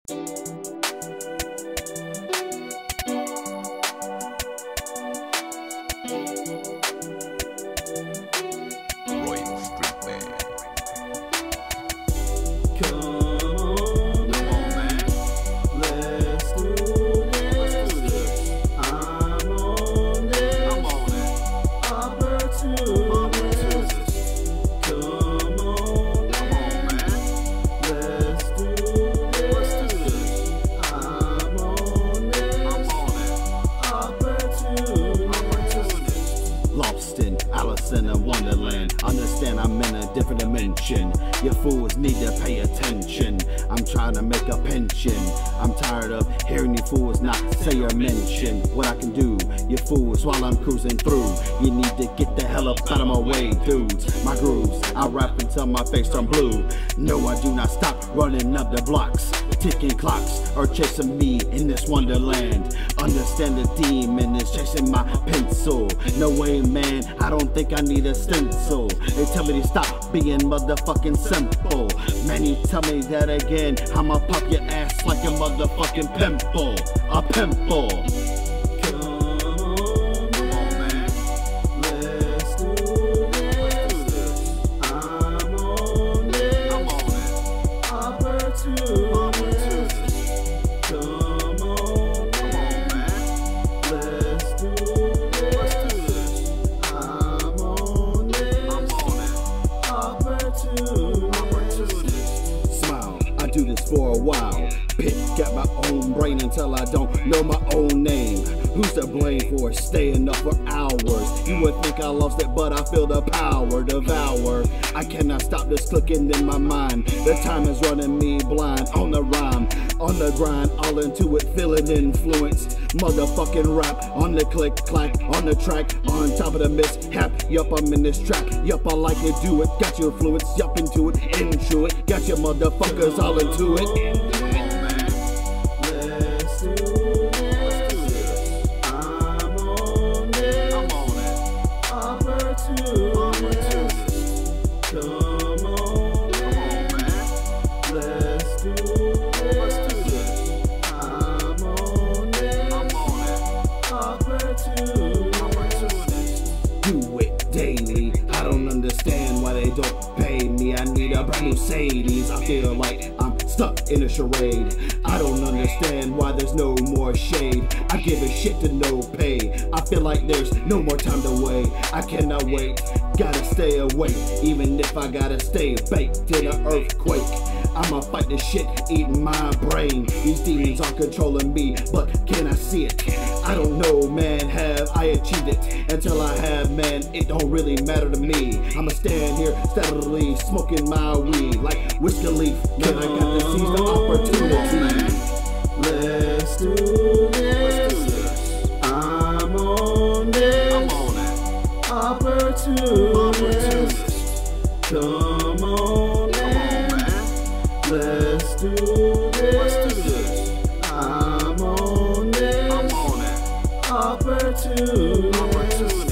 Lost in Alice in a Wonderland. Understand I'm in a different dimension. You fools need to pay attention. I'm trying to make a pension. I'm tired of hearing you fools not say or mention what I can do. You fools, while I'm cruising through, you need to get the hell up out of my way, dudes. My grooves, I rap until my face turn blue. No, I do not stop running up the blocks. Ticking clocks are chasing me in this wonderland. Understand the demon is chasing my pencil. No way, man, I don't think I need a stencil. They tell me to stop being motherfucking simple. Man, you tell me that again, I'ma pop your ass like a motherfucking pimple. A pimple. Do this for a while. Pick at my own brain until I don't know my own name. Who's to blame for staying up for hours? You would think I lost it, but I feel the power devour. I cannot stop this clicking in my mind. The time is running me blind. On the rhyme, on the grind, all into it, feeling influenced. Motherfucking rap on the click clack, on the track, on top of the mishap. Yup, I'm in this trap. Yup, I like to do it. Got your influence, yup, into it, into it. Got your motherfuckers all into it. Daily, I don't understand why they don't pay me. I need a brand new Mercedes. I feel like I'm stuck in a charade. I don't understand why there's no more shade. I give a shit to no pay. I feel like there's no more time to wait. I cannot wait, gotta stay awake. Even if I gotta stay baked in an earthquake, I'ma fight this shit, eating my brain. These demons are controlling me, but can I see it? I don't know, man, have I achieved it? Until I have, man, it don't really matter to me. I'ma stand here steadily smoking my weed like whiskey leaf. Man, I got to seize the opportunity. Let's do this. I'm on this opportunity. Come on, man. Let's do this. I'm on this opportunity.